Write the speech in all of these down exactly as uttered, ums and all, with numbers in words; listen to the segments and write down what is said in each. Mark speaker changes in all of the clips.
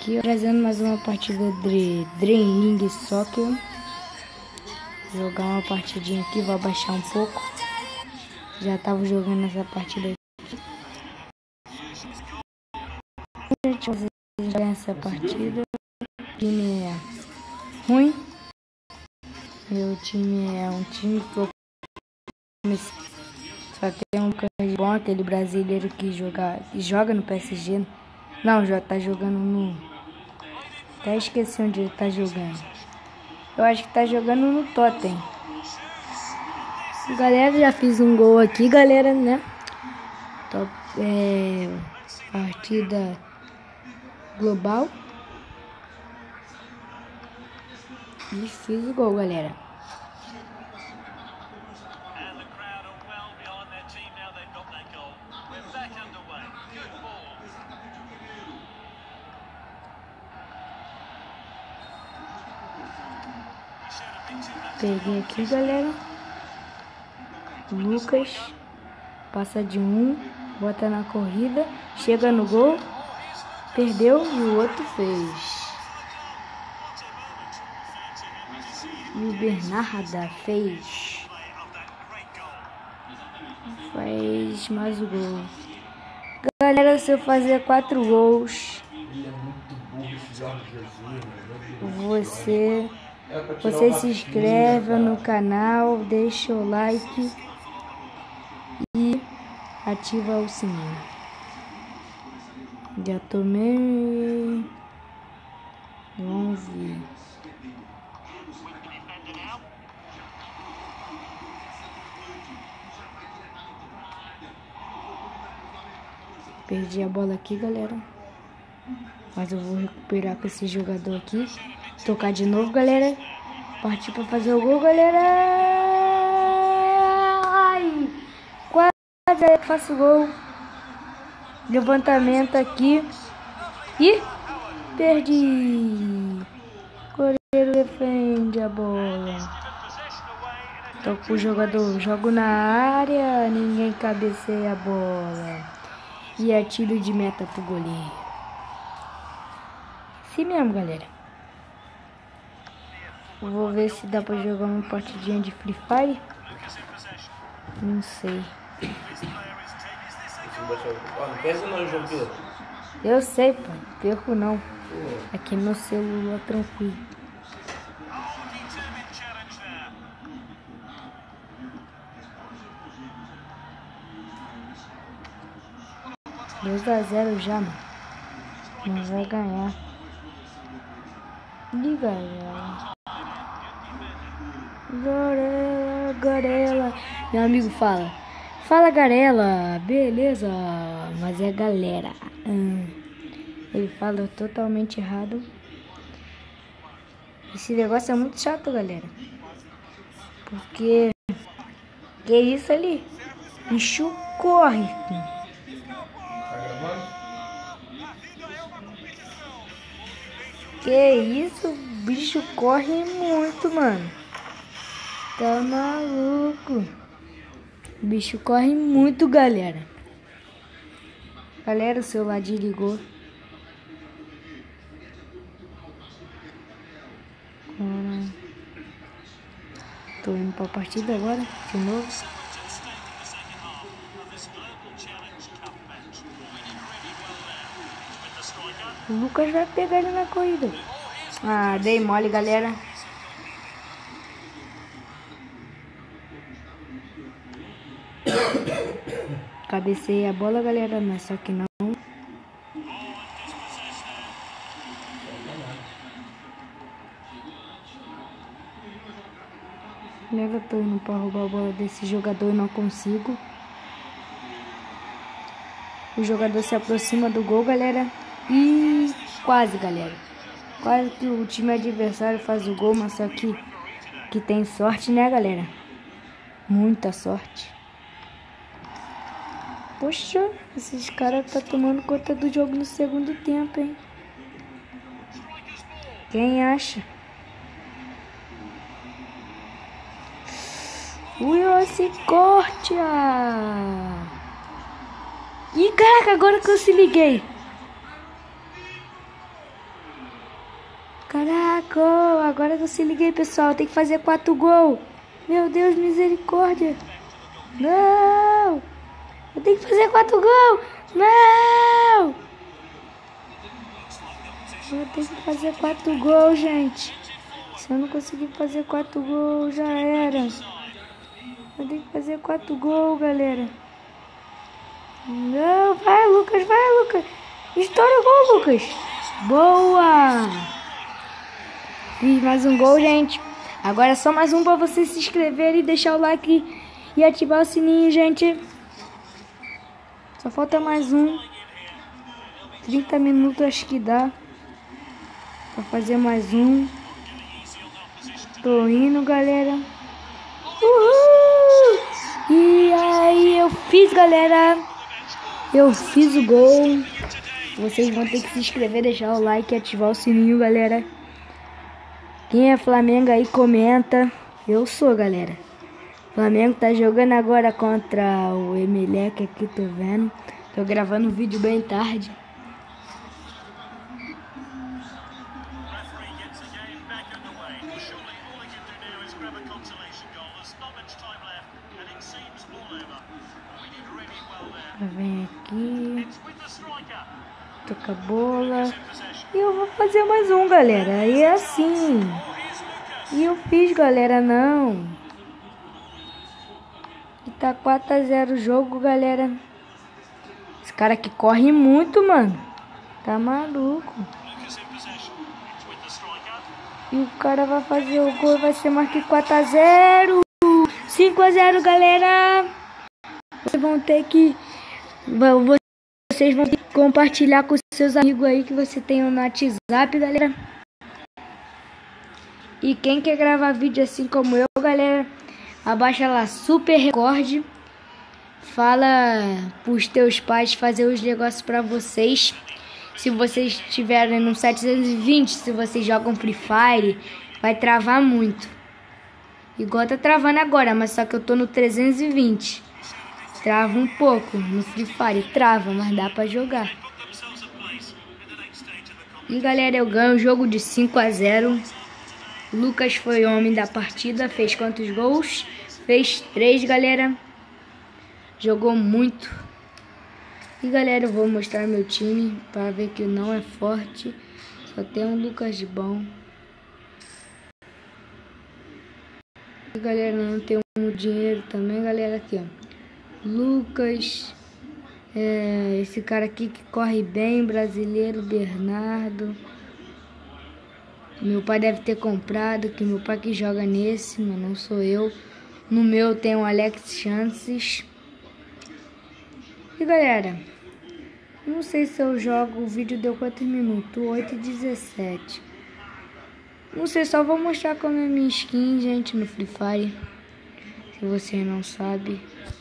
Speaker 1: aqui, trazendo mais uma partida de Dream League Soccer. Jogar uma partidinha aqui, vou abaixar um pouco. Já tava jogando essa partida aqui. Gente, vocês jogar essa partida. O time é ruim. Meu time é um time que eu comecei. Só tem um cara bom, aquele brasileiro que joga, que joga no P S G. Não, já tá jogando no... Até esqueci onde ele tá jogando. Eu acho que tá jogando no Tottenham. Galera, já fiz um gol aqui, galera, né? Top, é, partida global. E fiz o gol, galera. Peguei aqui, galera. Lucas passa de um, bota na corrida, chega no gol, perdeu e o outro fez. E o Bernarda fez. Faz mais o gol. Galera, se eu fazer quatro gols, você... Você se inscreve no canal, deixa o like e ativa o sininho. Já tomei. Vamos ver. Perdi a bola aqui, galera. Mas eu vou recuperar com esse jogador aqui. Tocar de novo, galera. Partir pra fazer o gol, galera. Ai, quase aí que faço o gol. Levantamento aqui. E perdi. O goleiro defende a bola. Toco o jogador. Jogo na área. Ninguém cabeceia a bola. E é tiro de meta pro goleiro. Assim mesmo, galera. Vou ver se dá pra jogar uma partidinha de Free Fire. Não sei. Eu sei, pô. Perco não. Aqui no celular tranquilo. dois a zero já, mano. Não vai ganhar. E galera. Garela, Garela. Meu amigo fala. Fala, Garela. Beleza. Mas é galera. Hum. Ele fala totalmente errado. Esse negócio é muito chato, galera. Porque... Que isso ali? Bicho corre. Que isso? O bicho corre muito, mano. Tá maluco. O bicho corre muito, galera. Galera, o celular desligou. Hum. Tô indo pra partida agora, de novo. O Lucas vai pegar ele na corrida. Ah, dei mole, galera. Cabecei a bola, galera, mas só que não. Eu tô indo pra roubar a bola desse jogador e não consigo. O jogador se aproxima do gol, galera. E quase, galera. Quase que o time adversário faz o gol, mas só que, que tem sorte, né, galera? Muita sorte. Poxa, esses caras tá tomando conta do jogo no segundo tempo, hein? Quem acha? Ui, esse corte! Ah. Ih, caraca, agora que eu se liguei. Caraca, oh, agora que eu se liguei, pessoal. Tem que fazer quatro gols. Meu Deus, misericórdia. Não. Eu tenho que fazer quatro gols. Não. Eu tenho que fazer quatro gols, gente. Se eu não conseguir fazer quatro gols, já era. Eu tenho que fazer quatro gols, galera. Não, vai, Lucas, vai, Lucas. Estoura o gol, Lucas. Boa. Fiz mais um gol, gente. Agora é só mais um para você se inscrever e deixar o like e ativar o sininho, gente. Só falta mais um. trinta minutos acho que dá para fazer mais um. Tô indo, galera. Uhul! E aí, eu fiz, galera. Eu fiz o gol. Vocês vão ter que se inscrever, deixar o like e ativar o sininho, galera. Quem é Flamengo aí, comenta. Eu sou, galera. Flamengo tá jogando agora contra o Emelec aqui, tô vendo. Tô gravando um vídeo bem tarde. Vem aqui. Toca a bola. E eu vou fazer mais um, galera. E é assim. E eu fiz, galera, não. E tá quatro a zero o jogo, galera. Esse cara aqui corre muito, mano. Tá maluco. E o cara vai fazer o gol. Vai ser mais que quatro a zero. cinco a zero, galera. Vocês vão ter que... Vocês vão ter que compartilhar com seus amigos aí que você tem no WhatsApp, galera. E quem quer gravar vídeo assim como eu, galera, abaixa lá Super Record. Fala pros teus pais fazer os negócios pra vocês. Se vocês estiverem no setecentos e vinte, se vocês jogam Free Fire, vai travar muito. Igual tá travando agora, mas só que eu tô no trezentos e vinte. Trava um pouco no Free Fire, trava, mas dá pra jogar. E galera, eu ganho o jogo de cinco a zero. Lucas foi o homem da partida, fez quantos gols? Fez três, galera. Jogou muito. E galera, eu vou mostrar meu time para ver que não é forte. Só tem um Lucas de bom. E galera, não tem muito dinheiro também, galera, aqui ó. Lucas, é, esse cara aqui que corre bem, brasileiro, Bernardo. Meu pai deve ter comprado, que meu pai que joga nesse, mas não sou eu. No meu tem o Alex Chances. E galera, não sei se eu jogo, o vídeo deu quantos minutos? oito e dezessete. Não sei, só vou mostrar como é minha skin, gente, no Free Fire. Se você não sabe.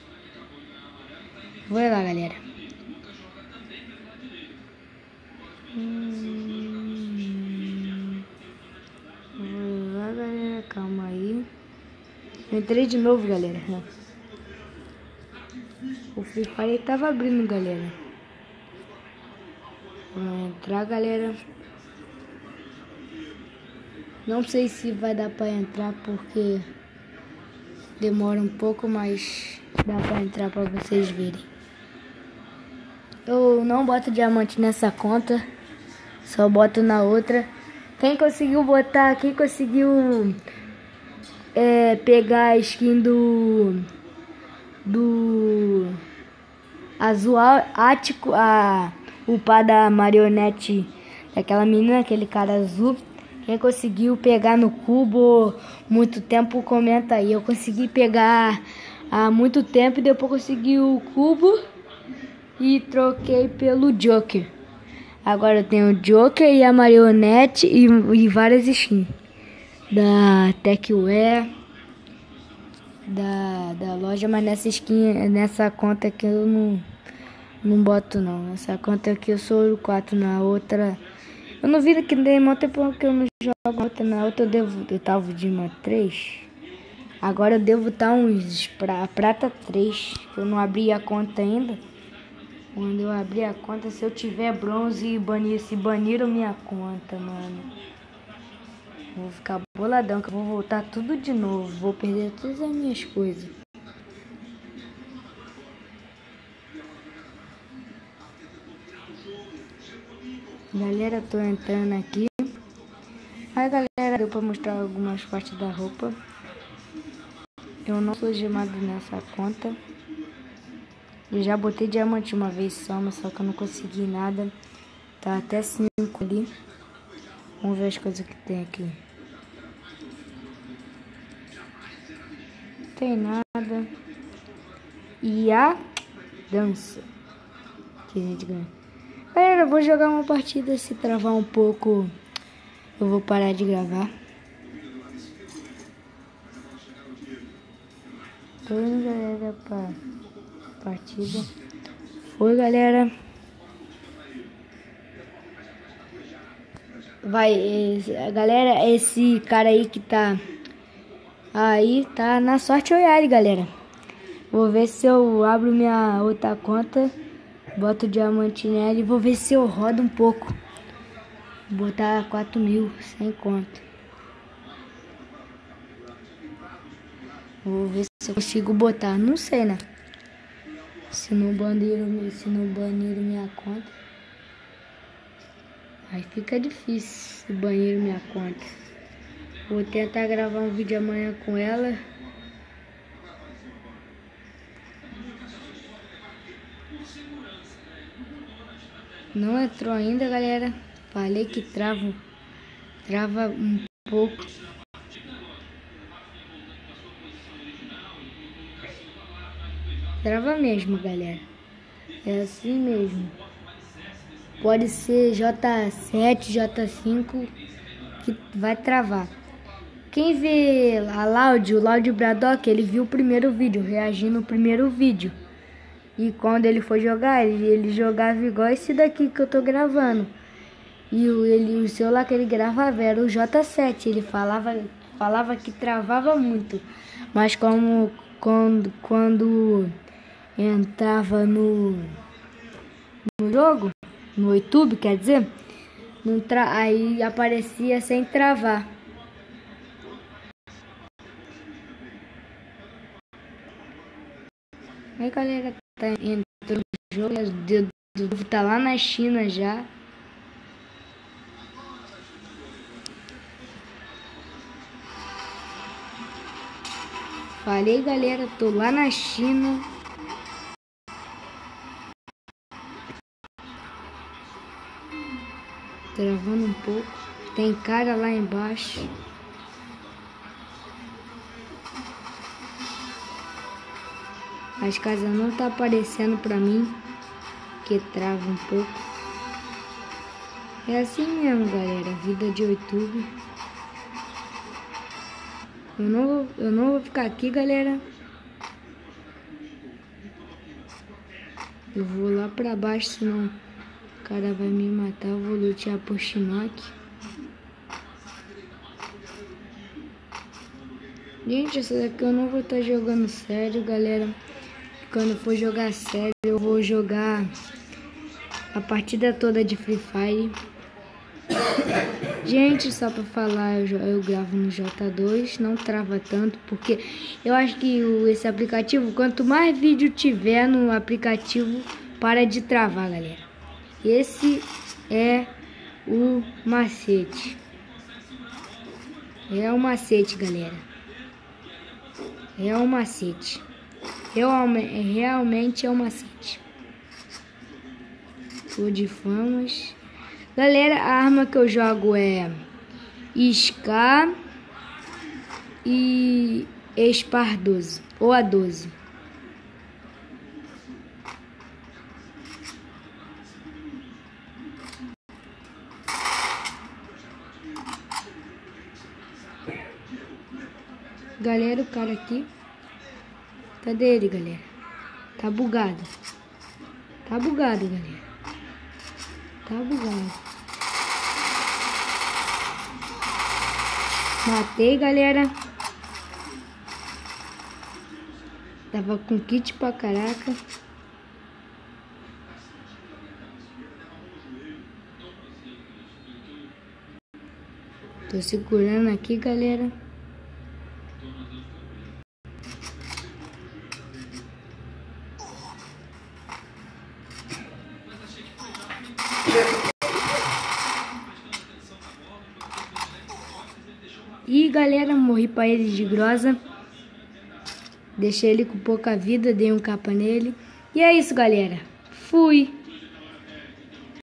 Speaker 1: Vou lá, galera. Hum, vou lá, galera. Calma aí. Entrei de novo, galera. O Free Fire tava abrindo, galera. Vou entrar, galera. Não sei se vai dar pra entrar porque demora um pouco, mas dá pra entrar pra vocês verem. Eu não boto diamante nessa conta, só boto na outra. Quem conseguiu botar, quem conseguiu é, pegar a skin do do azul ático, a upar da marionete daquela menina, aquele cara azul. Quem conseguiu pegar no cubo muito tempo, comenta aí. Eu consegui pegar há muito tempo e depois consegui o cubo e troquei pelo Joker. Agora eu tenho o Joker e a marionete e, e várias skins. Da Techwear, da, da loja, mas nessa skin, nessa conta aqui eu não, não boto não. Nessa conta aqui eu sou o quatro, na outra... Eu não vi que tem muito tempo que eu não jogo outra, na outra eu devo... Eu tava de uma três. Agora eu devo estar uns pra, prata três. Eu não abri a conta ainda. Quando eu abrir a conta, se eu tiver bronze e banir, se baniram minha conta, mano. Vou ficar boladão, que eu vou voltar tudo de novo. Vou perder todas as minhas coisas. Galera, tô entrando aqui. Aí, galera, deu pra mostrar algumas partes da roupa. Eu não sou gemado nessa conta. Eu já botei diamante uma vez só, mas só que eu não consegui nada. Tá até cinco ali. Vamos ver as coisas que tem aqui. Não tem nada. E a dança que a gente ganha. Galera, eu vou jogar uma partida. Se travar um pouco, eu vou parar de gravar. Tô indo, galera, pra partida. Foi, galera. Vai, esse, galera, esse cara aí que tá aí, tá na sorte Royale, galera. Vou ver se eu abro minha outra conta, boto o diamante nela e vou ver se eu rodo um pouco. Vou botar quatro mil, sem conto. Vou ver se eu consigo botar, não sei, né? Se não baniram, se não baniram minha conta, aí fica difícil se baniram minha conta. Vou tentar gravar um vídeo amanhã com ela. Não entrou ainda, galera. Falei que trava, trava um pouco. Trava mesmo, galera. É assim mesmo. Pode ser J sete, J cinco que vai travar. Quem vê a Loud, o Loud Braddock, ele viu o primeiro vídeo, reagindo no primeiro vídeo. E quando ele foi jogar, ele, ele jogava igual esse daqui que eu tô gravando. E o, ele, o celular que ele gravava era o J sete. Ele falava, falava que travava muito. Mas como quando, quando entrava no, no jogo, no YouTube, quer dizer, não tra aí aparecia sem travar. Aí, galera, tá entrando no jogo, o Dudu tá lá na China já. Falei, galera, tô lá na China. Travando um pouco. Tem cara lá embaixo. As casas não tá aparecendo pra mim, que trava um pouco. É assim mesmo, galera, vida de YouTube. Eu não vou, eu não vou ficar aqui, galera. Eu vou lá pra baixo, senão o cara vai me matar. Eu vou lutear por Shinnok. Gente, essa daqui eu não vou estar jogando sério, galera. Quando for jogar sério, eu vou jogar a partida toda de Free Fire. Gente, só pra falar, eu, eu gravo no J dois, não trava tanto, porque eu acho que o, esse aplicativo, quanto mais vídeo tiver no aplicativo, para de travar, galera. Esse é o macete. É o macete, galera. É o macete. Realmente, realmente é o macete. Tô de famas. Galera, a arma que eu jogo é Scar e Spar doze, ou a doze. Galera, o cara aqui. Cadê ele, galera? Tá bugado. Tá bugado, galera. Tá bugado. Matei, galera. Tava com kit pra caraca. Tô segurando aqui, galera. E galera, morri pra ele de grosa. Deixei ele com pouca vida, dei um capa nele. E é isso, galera. Fui!